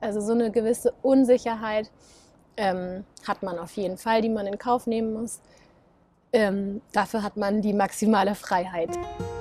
Also so eine gewisse Unsicherheit hat man auf jeden Fall, die man in Kauf nehmen muss. Dafür hat man die maximale Freiheit.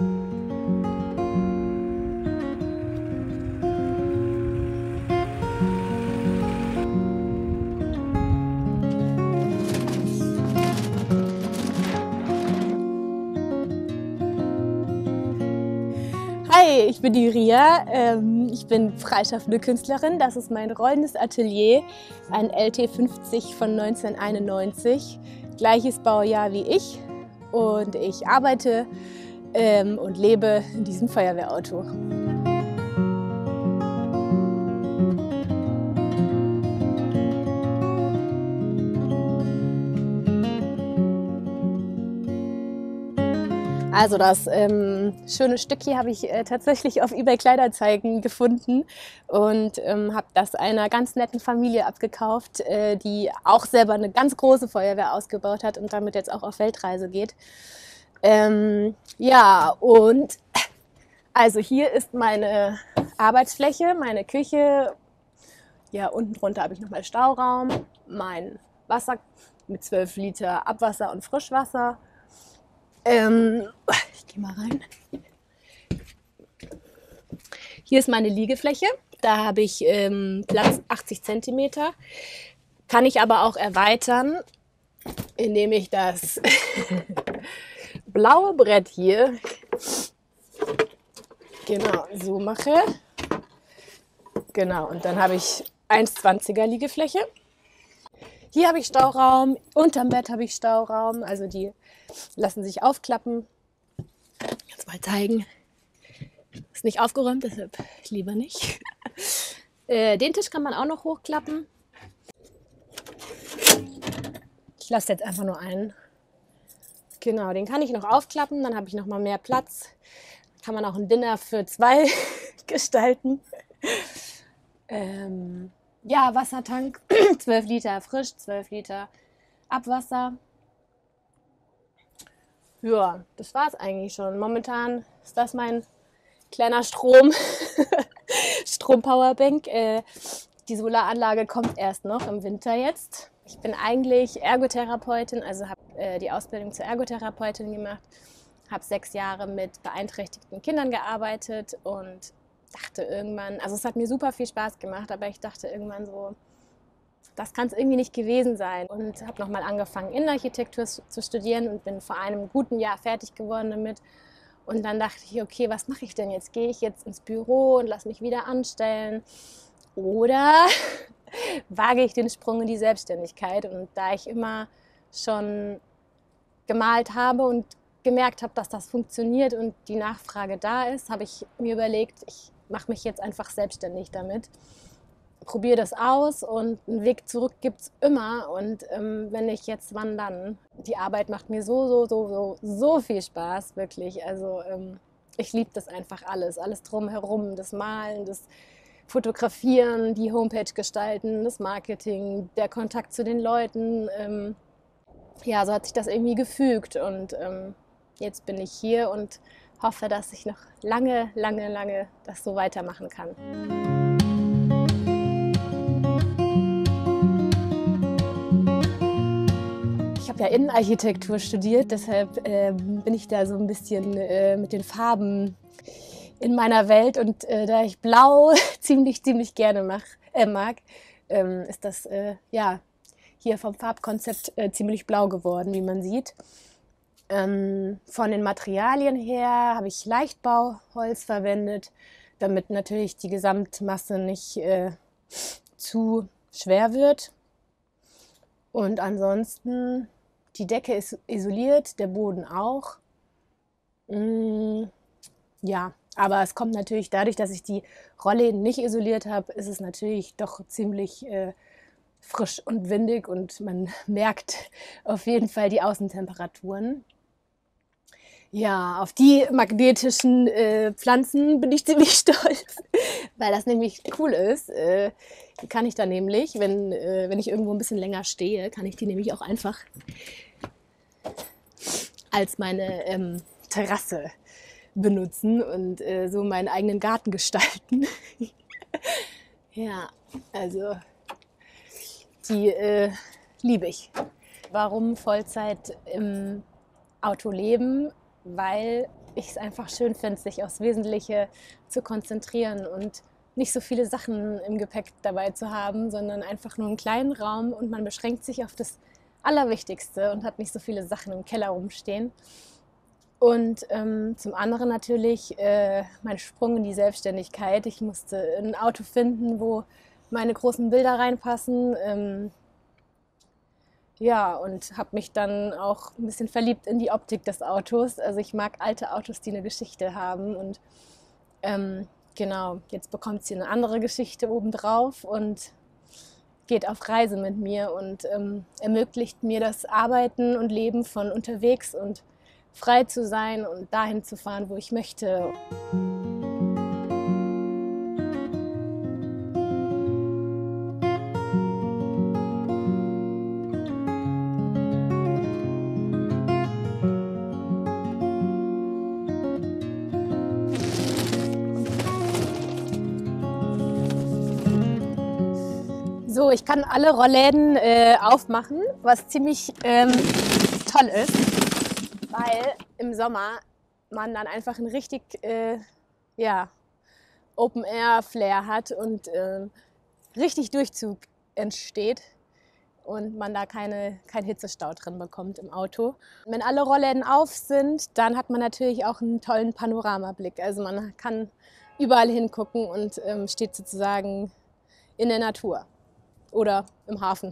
Hi, ich bin die Ria. Ich bin freischaffende Künstlerin. Das ist mein rollendes Atelier, ein LT50 von 1991. Gleiches Baujahr wie ich. Und ich arbeite und lebe in diesem Feuerwehrauto. Also das schöne Stück hier habe ich tatsächlich auf eBay Kleinanzeigen gefunden und habe das einer ganz netten Familie abgekauft, die auch selber eine ganz große Feuerwehr ausgebaut hat und damit jetzt auch auf Weltreise geht. Ja, und also hier ist meine Arbeitsfläche, meine Küche. Ja, unten drunter habe ich nochmal Stauraum, mein Wasser mit 12 Liter Abwasser und Frischwasser. Ich gehe mal rein. Hier ist meine Liegefläche. Da habe ich Platz 80 cm. Kann ich aber auch erweitern, indem ich das blaue Brett hier genau so mache. Genau, und dann habe ich 1,20er Liegefläche. Hier habe ich Stauraum, unterm Bett habe ich Stauraum, also die lassen sich aufklappen. Jetzt mal zeigen. Ist nicht aufgeräumt, deshalb lieber nicht. Den Tisch kann man auch noch hochklappen. Ich lasse jetzt einfach nur einen. Genau, den kann ich noch aufklappen, dann habe ich noch mal mehr Platz. Kann man auch ein Dinner für 2 gestalten. Ja, Wassertank, 12 Liter frisch, 12 Liter Abwasser. Ja, das war es eigentlich schon. Momentan ist das mein kleiner Strom-Powerbank. Die Solaranlage kommt erst noch im Winter jetzt. Ich bin eigentlich Ergotherapeutin, also habe die Ausbildung zur Ergotherapeutin gemacht. Habe 6 Jahre mit beeinträchtigten Kindern gearbeitet und dachte irgendwann, also es hat mir super viel Spaß gemacht, aber ich dachte irgendwann so, das kann es irgendwie nicht gewesen sein. Und habe nochmal angefangen, Innenarchitektur zu studieren und bin vor einem guten Jahr fertig geworden damit. Und dann dachte ich, okay, was mache ich denn jetzt? Gehe ich jetzt ins Büro und lasse mich wieder anstellen? Oder wage ich den Sprung in die Selbstständigkeit? Und da ich immer schon gemalt habe und gemerkt habe, dass das funktioniert und die Nachfrage da ist, habe ich mir überlegt, ich mache mich jetzt einfach selbstständig damit. Probiere das aus und einen Weg zurück gibt es immer. Und wenn nicht jetzt, wann dann? Die Arbeit macht mir so viel Spaß, wirklich. Also ich liebe das einfach alles drumherum, das Malen, das Fotografieren, die Homepage gestalten, das Marketing, der Kontakt zu den Leuten. Ja, so hat sich das irgendwie gefügt und jetzt bin ich hier und hoffe, dass ich noch lange das so weitermachen kann. Ich habe ja Innenarchitektur studiert, deshalb bin ich da so ein bisschen mit den Farben in meiner Welt und da ich Blau ziemlich gerne mag, ist das ja hier vom Farbkonzept ziemlich blau geworden, wie man sieht. Von den Materialien her habe ich Leichtbauholz verwendet, damit natürlich die Gesamtmasse nicht zu schwer wird. Und ansonsten, die Decke ist isoliert, der Boden auch. Ja, aber es kommt natürlich dadurch, dass ich die Rollläden nicht isoliert habe, ist es natürlich doch ziemlich frisch und windig und man merkt auf jeden Fall die Außentemperaturen. Ja, auf die magnetischen Pflanzen bin ich ziemlich stolz, weil das nämlich cool ist. Die kann ich dann nämlich, wenn ich irgendwo ein bisschen länger stehe, kann ich die nämlich auch einfach als meine Terrasse benutzen und so meinen eigenen Garten gestalten. Ja, also die liebe ich. Warum Vollzeit im Auto leben? Weil ich es einfach schön finde, sich aufs Wesentliche zu konzentrieren und nicht so viele Sachen im Gepäck dabei zu haben, sondern einfach nur einen kleinen Raum und man beschränkt sich auf das Allerwichtigste und hat nicht so viele Sachen im Keller rumstehen. Und zum anderen natürlich mein Sprung in die Selbstständigkeit. Ich musste ein Auto finden, wo meine großen Bilder reinpassen. Ja, und habe mich dann auch ein bisschen verliebt in die Optik des Autos. Also ich mag alte Autos, die eine Geschichte haben. Und genau, jetzt bekommt sie eine andere Geschichte obendrauf und geht auf Reise mit mir und ermöglicht mir das Arbeiten und Leben von unterwegs und frei zu sein und dahin zu fahren, wo ich möchte. So, ich kann alle Rollläden aufmachen, was ziemlich toll ist, weil im Sommer man dann einfach ein richtig ja, Open-Air-Flair hat und richtig Durchzug entsteht und man da kein Hitzestau drin bekommt im Auto. Wenn alle Rollläden auf sind, dann hat man natürlich auch einen tollen Panoramablick. Also man kann überall hingucken und steht sozusagen in der Natur oder im Hafen.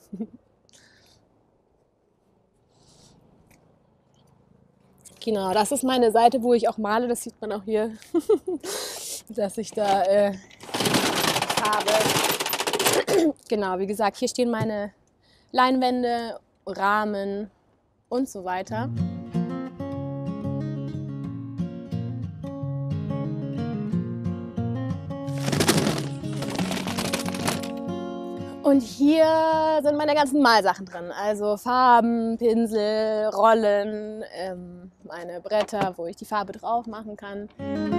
Genau, das ist meine Seite, wo ich auch male. Das sieht man auch hier, dass ich da habe. Genau, wie gesagt, hier stehen meine Leinwände, Rahmen und so weiter. Und hier sind meine ganzen Malsachen drin. Also Farben, Pinsel, Rollen, meine Bretter, wo ich die Farbe drauf machen kann.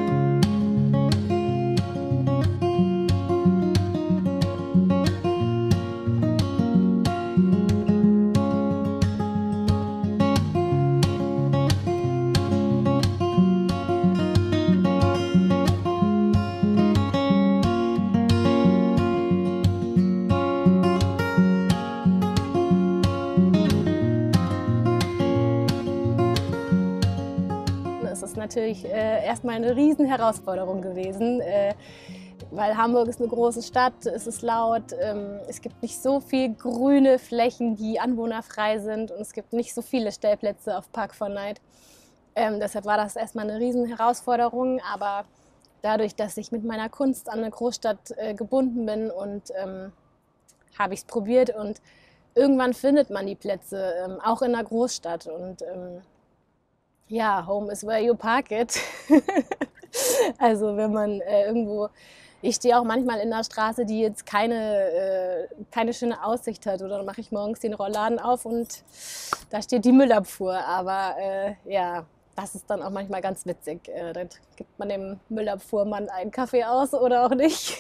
Das ist natürlich erstmal eine riesen Herausforderung gewesen, weil Hamburg ist eine große Stadt, es ist laut, es gibt nicht so viele grüne Flächen, die anwohnerfrei sind und es gibt nicht so viele Stellplätze auf Park4Night. Deshalb war das erstmal eine riesen Herausforderung, aber dadurch, dass ich mit meiner Kunst an eine Großstadt gebunden bin und habe ich es probiert und irgendwann findet man die Plätze, auch in einer Großstadt und ja, home is where you park it. Also wenn man irgendwo, ich stehe auch manchmal in einer Straße, die jetzt keine schöne Aussicht hat oder dann mache ich morgens den Rollladen auf und da steht die Müllabfuhr, aber ja, das ist dann auch manchmal ganz witzig. Dann gibt man dem Müllabfuhrmann einen Kaffee aus oder auch nicht.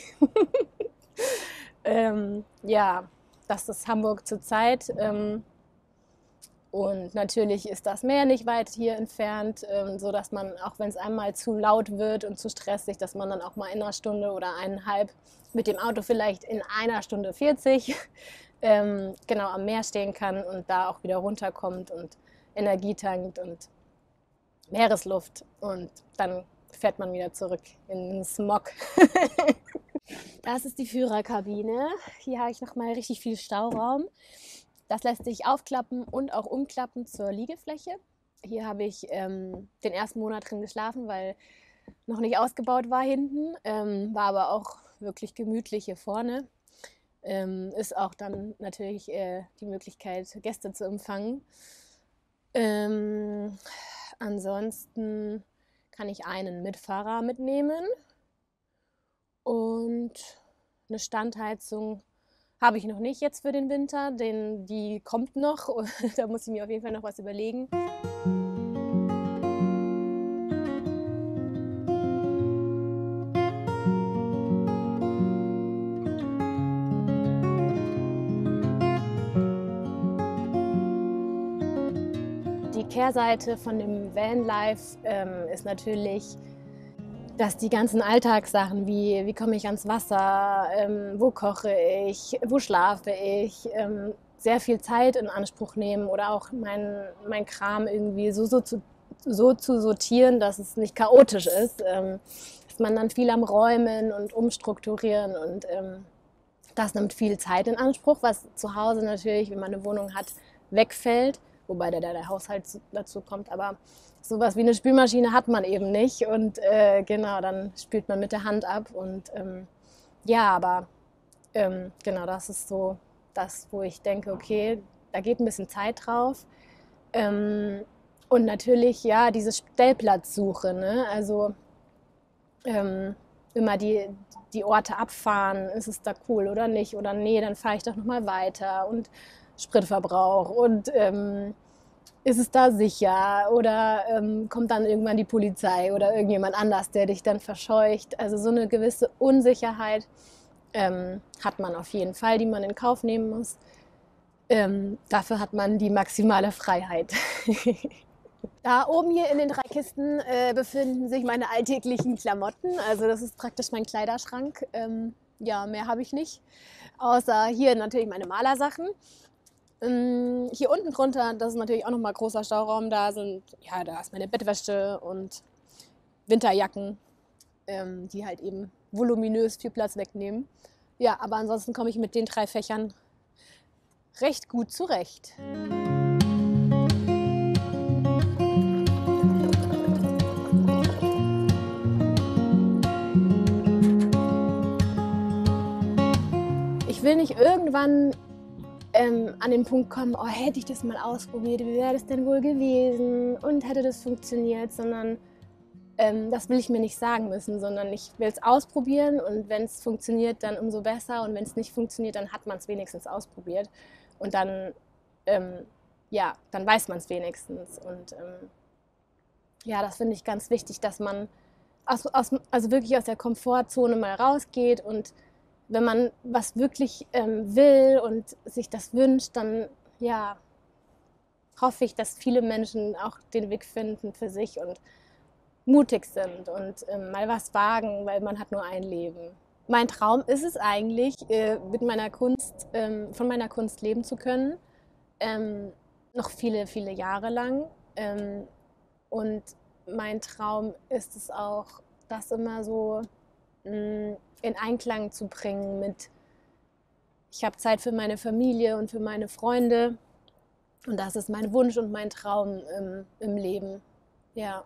Ja, das ist Hamburg zurzeit. Und natürlich ist das Meer nicht weit hier entfernt, so dass man, auch wenn es einmal zu laut wird und zu stressig, dass man dann auch mal in einer Stunde oder eineinhalb mit dem Auto vielleicht in einer Stunde 40 genau am Meer stehen kann und da auch wieder runterkommt und Energie tankt und Meeresluft und dann fährt man wieder zurück in den Smog. Das ist die Führerkabine. Hier habe ich nochmal richtig viel Stauraum. Das lässt sich aufklappen und auch umklappen zur Liegefläche. Hier habe ich den ersten Monat drin geschlafen, weil noch nicht ausgebaut war hinten. War aber auch wirklich gemütlich hier vorne. Ist auch dann natürlich die Möglichkeit, Gäste zu empfangen. Ansonsten kann ich einen Mitfahrer mitnehmen und eine Standheizung habe ich noch nicht jetzt für den Winter, die kommt noch. Da muss ich mir auf jeden Fall noch was überlegen. Kehrseite von dem Vanlife ist natürlich, dass die ganzen Alltagssachen wie komme ich ans Wasser, wo koche ich, wo schlafe ich, sehr viel Zeit in Anspruch nehmen oder auch mein Kram irgendwie so zu sortieren, dass es nicht chaotisch ist. Ist man dann viel am Räumen und Umstrukturieren und das nimmt viel Zeit in Anspruch, was zu Hause natürlich, wenn man eine Wohnung hat, wegfällt, wobei der Haushalt dazu kommt, aber sowas wie eine Spülmaschine hat man eben nicht und genau, dann spült man mit der Hand ab und ja, aber genau, das ist so das, wo ich denke, okay, da geht ein bisschen Zeit drauf und natürlich, ja, diese Stellplatzsuche, ne? Also immer die Orte abfahren, ist es da cool oder nicht oder nee, dann fahre ich doch nochmal weiter und Spritverbrauch und ist es da sicher oder kommt dann irgendwann die Polizei oder irgendjemand anders, der dich dann verscheucht. Also so eine gewisse Unsicherheit hat man auf jeden Fall, die man in Kauf nehmen muss. Dafür hat man die maximale Freiheit. Da oben hier in den 3 Kisten befinden sich meine alltäglichen Klamotten. Also das ist praktisch mein Kleiderschrank. Ja, mehr habe ich nicht. Außer hier natürlich meine Malersachen. Hier unten drunter, das ist natürlich auch nochmal großer Stauraum. Da ist meine Bettwäsche und Winterjacken, die halt eben voluminös viel Platz wegnehmen. Ja, aber ansonsten komme ich mit den 3 Fächern recht gut zurecht. Ich will nicht irgendwann an den Punkt kommen, oh, hätte ich das mal ausprobiert, wie wäre das denn wohl gewesen und hätte das funktioniert, sondern das will ich mir nicht sagen müssen, sondern ich will es ausprobieren und wenn es funktioniert, dann umso besser und wenn es nicht funktioniert, dann hat man es wenigstens ausprobiert und dann, ja, dann weiß man es wenigstens und ja, das finde ich ganz wichtig, dass man also wirklich aus der Komfortzone mal rausgeht und wenn man was wirklich will und sich das wünscht, dann ja, hoffe ich, dass viele Menschen auch den Weg finden für sich und mutig sind und mal was wagen, weil man hat nur ein Leben. Mein Traum ist es eigentlich, mit meiner Kunst, von meiner Kunst leben zu können, noch viele, viele Jahre lang. Und mein Traum ist es auch, das immer so in Einklang zu bringen mit, ich habe Zeit für meine Familie und für meine Freunde und das ist mein Wunsch und mein Traum im Leben, ja.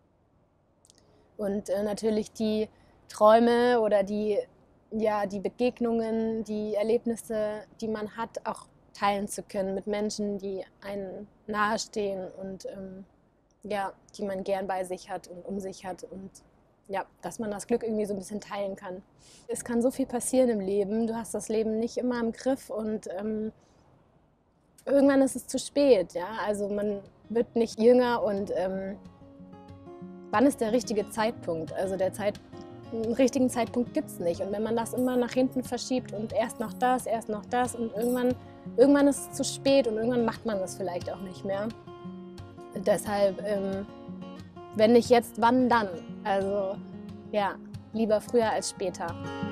Und natürlich die Träume oder die Begegnungen, die Erlebnisse, die man hat, auch teilen zu können mit Menschen, die einem nahestehen und ja, die man gern bei sich hat und um sich hat und ja, dass man das Glück irgendwie so ein bisschen teilen kann. Es kann so viel passieren im Leben, du hast das Leben nicht immer im Griff und irgendwann ist es zu spät, ja, also man wird nicht jünger und wann ist der richtige Zeitpunkt? Also einen richtigen Zeitpunkt gibt es nicht und wenn man das immer nach hinten verschiebt und erst noch das und irgendwann ist es zu spät und irgendwann macht man das vielleicht auch nicht mehr. Und deshalb, wenn nicht jetzt, wann dann? Also ja, lieber früher als später.